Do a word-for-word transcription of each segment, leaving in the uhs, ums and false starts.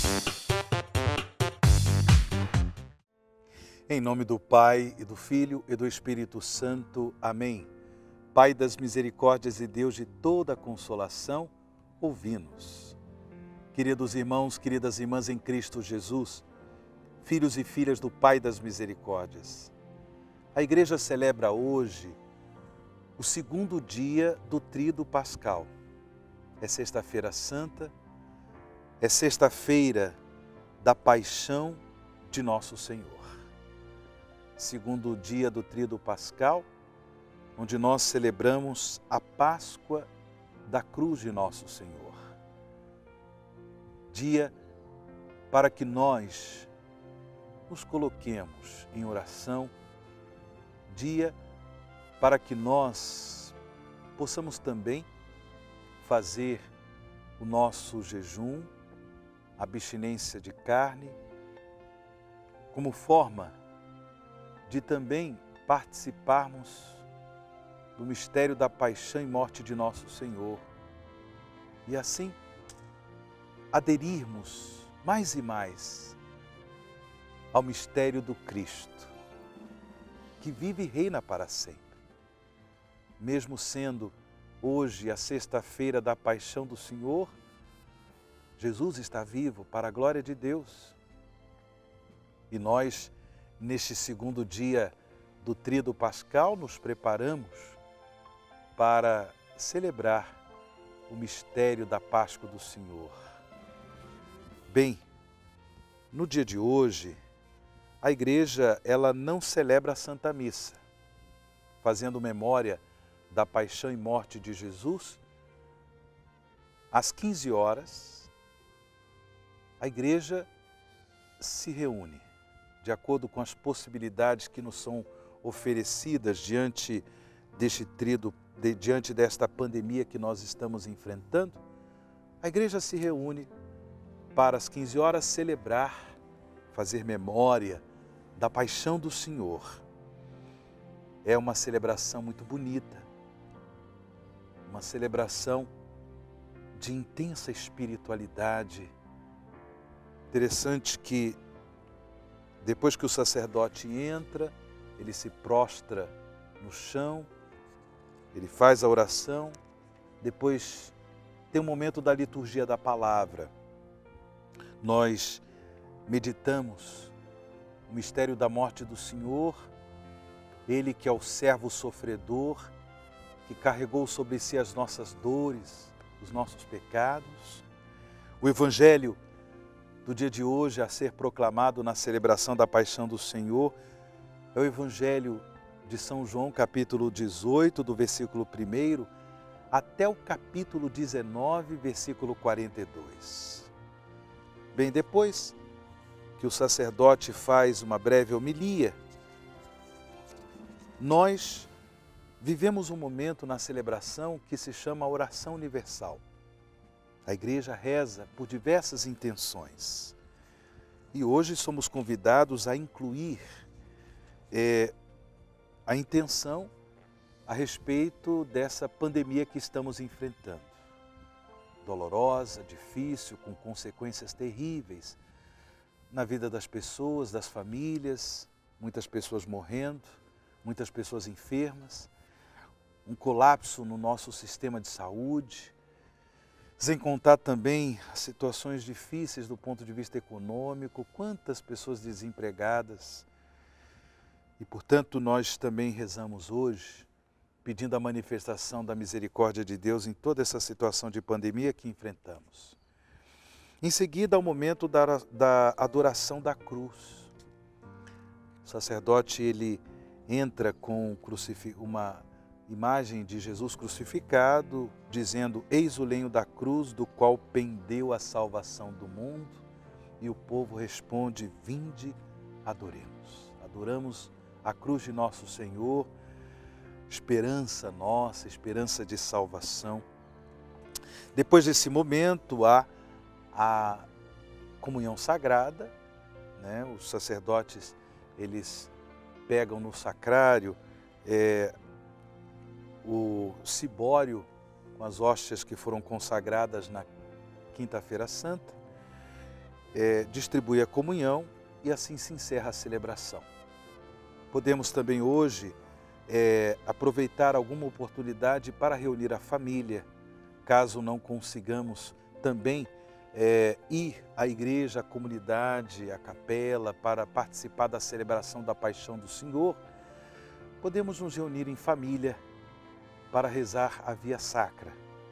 Em nome do Pai, e do Filho, e do Espírito Santo. Amém. Pai das misericórdias e Deus de toda consolação, ouvi-nos. Queridos irmãos, queridas irmãs em Cristo Jesus, filhos e filhas do Pai das misericórdias, a Igreja celebra hoje o segundo dia do Tríduo Pascal. É Sexta-feira Santa, é sexta-feira da Paixão de Nosso Senhor. Segundo dia do Tríduo Pascal, onde nós celebramos a Páscoa da cruz de Nosso Senhor. Dia para que nós nos coloquemos em oração, dia para que nós possamos também fazer o nosso jejum, abstinência de carne, como forma de também participarmos do mistério da paixão e morte de nosso Senhor e assim aderirmos mais e mais ao mistério do Cristo, que vive e reina para sempre. Mesmo sendo hoje a sexta-feira da paixão do Senhor, Jesus está vivo para a glória de Deus. E nós, neste segundo dia do Tríduo Pascal, nos preparamos para celebrar o mistério da Páscoa do Senhor. Bem, no dia de hoje, a Igreja ela não celebra a Santa Missa, fazendo memória da paixão e morte de Jesus. Às quinze horas, a Igreja se reúne, de acordo com as possibilidades que nos são oferecidas diante deste tríduo, de, diante desta pandemia que nós estamos enfrentando. A Igreja se reúne para às quinze horas celebrar, fazer memória da paixão do Senhor. É uma celebração muito bonita, uma celebração de intensa espiritualidade. Interessante que depois que o sacerdote entra, ele se prostra no chão, ele faz a oração, depois tem um momento da liturgia da palavra. Nós meditamos o mistério da morte do Senhor, Ele que é o servo sofredor, que carregou sobre si as nossas dores, os nossos pecados. O Evangelho do dia de hoje a ser proclamado na celebração da paixão do Senhor é o Evangelho de São João, capítulo dezoito, do versículo primeiro, até o capítulo dezenove, versículo quarenta e dois. Bem, depois que o sacerdote faz uma breve homilia, nós vivemos um momento na celebração que se chama oração universal. A Igreja reza por diversas intenções. E hoje somos convidados a incluir é, a intenção a respeito dessa pandemia que estamos enfrentando. Dolorosa, difícil, com consequências terríveis na vida das pessoas, das famílias, muitas pessoas morrendo, muitas pessoas enfermas, um colapso no nosso sistema de saúde, sem contar também as situações difíceis do ponto de vista econômico, quantas pessoas desempregadas. E, portanto, nós também rezamos hoje, pedindo a manifestação da misericórdia de Deus em toda essa situação de pandemia que enfrentamos. Em seguida, ao momento da, da adoração da cruz. O sacerdote, ele entra com uma imagem de Jesus crucificado, dizendo: eis o lenho da cruz do qual pendeu a salvação do mundo. E o povo responde: vinde, adoremos. Adoramos a cruz de nosso Senhor, esperança nossa, esperança de salvação. Depois desse momento, há a comunhão sagrada, né? Os sacerdotes, eles pegam no sacrário é, o cibório com as hóstias que foram consagradas na Quinta-feira Santa é, distribui a comunhão e assim se encerra a celebração. Podemos também hoje é, aproveitar alguma oportunidade para reunir a família, caso não consigamos também é, ir à igreja, à comunidade, à capela para participar da celebração da Paixão do Senhor. Podemos nos reunir em família para rezar a Via Sacra.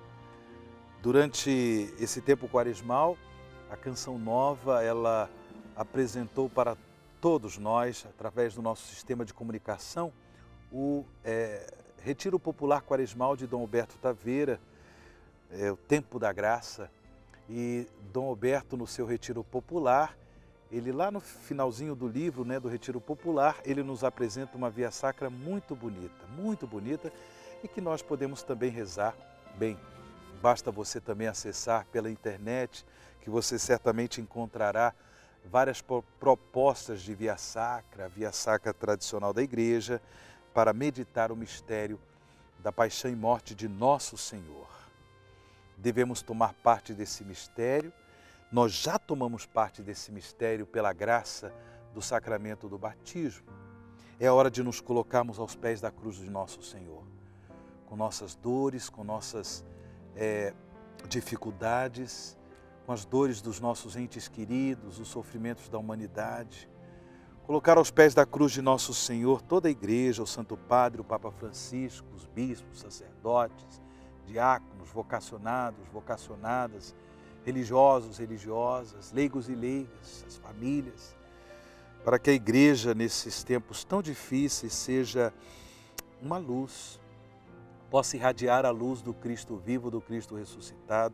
Durante esse tempo quaresmal, a Canção Nova, ela apresentou para todos nós, através do nosso sistema de comunicação, o é, Retiro Popular Quaresmal de Dom Alberto Taveira, é, o Tempo da Graça. E Dom Alberto, no seu Retiro Popular, ele lá no finalzinho do livro, né, do Retiro Popular, ele nos apresenta uma Via Sacra muito bonita, muito bonita, e que nós podemos também rezar bem. Basta você também acessar pela internet, que você certamente encontrará várias propostas de Via Sacra, a Via Sacra tradicional da Igreja, para meditar o mistério da paixão e morte de Nosso Senhor. Devemos tomar parte desse mistério. Nós já tomamos parte desse mistério pela graça do sacramento do batismo. É hora de nos colocarmos aos pés da cruz de Nosso Senhor, com nossas dores, com nossas é, dificuldades, com as dores dos nossos entes queridos, os sofrimentos da humanidade. Colocar aos pés da cruz de Nosso Senhor toda a Igreja, o Santo Padre, o Papa Francisco, os bispos, sacerdotes, diáconos, vocacionados, vocacionadas, religiosos, religiosas, leigos e leigas, as famílias, para que a Igreja, nesses tempos tão difíceis, seja uma luz, possa irradiar a luz do Cristo vivo, do Cristo ressuscitado.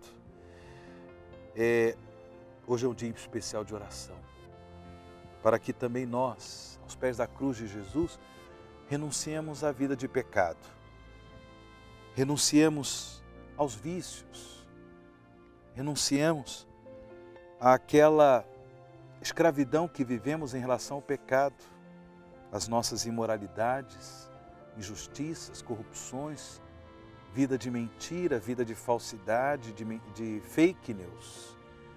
É, hoje é um dia especial de oração, para que também nós, aos pés da cruz de Jesus, renunciemos à vida de pecado, renunciemos aos vícios, renunciemos àquela escravidão que vivemos em relação ao pecado, às nossas imoralidades, injustiças, corrupções, vida de mentira, vida de falsidade, de, de fake news.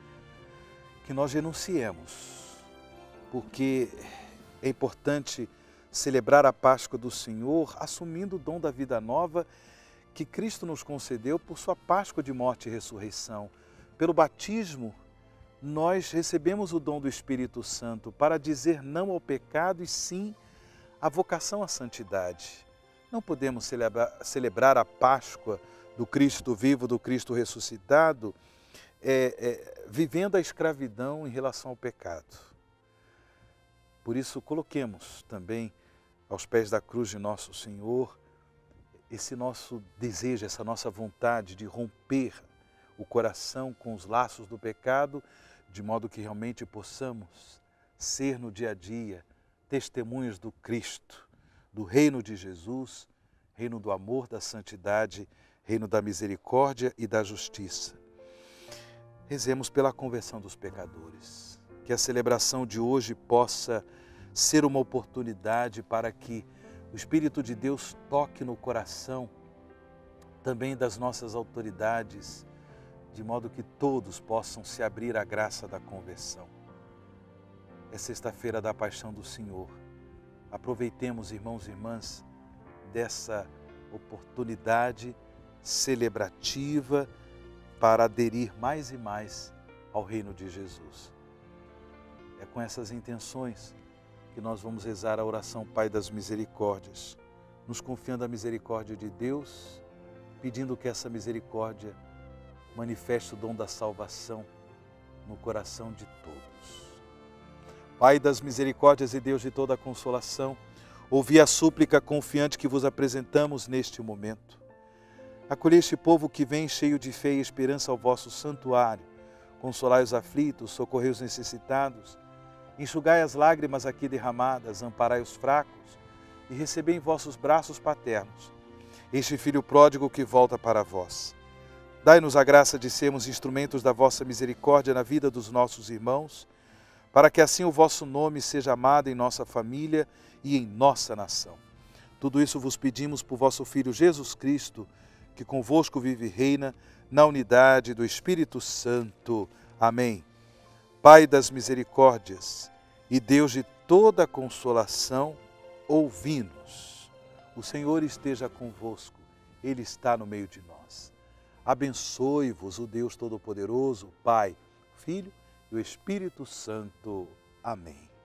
Que nós renunciemos, porque é importante celebrar a Páscoa do Senhor assumindo o dom da vida nova que Cristo nos concedeu por sua Páscoa de morte e ressurreição. Pelo batismo, nós recebemos o dom do Espírito Santo para dizer não ao pecado e sim à vocação à santidade. Não podemos celebrar, celebrar a Páscoa do Cristo vivo, do Cristo ressuscitado, é, é, vivendo a escravidão em relação ao pecado. Por isso, coloquemos também aos pés da cruz de Nosso Senhor esse nosso desejo, essa nossa vontade de romper o coração com os laços do pecado, de modo que realmente possamos ser no dia a dia testemunhas do Cristo, do reino de Jesus, reino do amor, da santidade, reino da misericórdia e da justiça. Rezemos pela conversão dos pecadores, que a celebração de hoje possa ser uma oportunidade para que o Espírito de Deus toque no coração também das nossas autoridades, de modo que todos possam se abrir à graça da conversão. É sexta-feira da Paixão do Senhor. Aproveitemos, irmãos e irmãs, dessa oportunidade celebrativa para aderir mais e mais ao reino de Jesus. É com essas intenções que nós vamos rezar a oração Pai das Misericórdias, nos confiando a misericórdia de Deus, pedindo que essa misericórdia manifeste o dom da salvação no coração de todos. Pai das misericórdias e Deus de toda a consolação, ouvi a súplica confiante que vos apresentamos neste momento. Acolhei este povo que vem cheio de fé e esperança ao vosso santuário. Consolai os aflitos, socorrei os necessitados, enxugai as lágrimas aqui derramadas, amparai os fracos e recebei em vossos braços paternos este Filho pródigo que volta para vós. Dai-nos a graça de sermos instrumentos da vossa misericórdia na vida dos nossos irmãos, para que assim o vosso nome seja amado em nossa família e em nossa nação. Tudo isso vos pedimos por vosso Filho Jesus Cristo, que convosco vive e reina na unidade do Espírito Santo. Amém. Pai das misericórdias e Deus de toda consolação, ouvi-nos. O Senhor esteja convosco, Ele está no meio de nós. Abençoe-vos o Deus Todo-Poderoso, o Pai, o Filho e o Espírito Santo. Amém.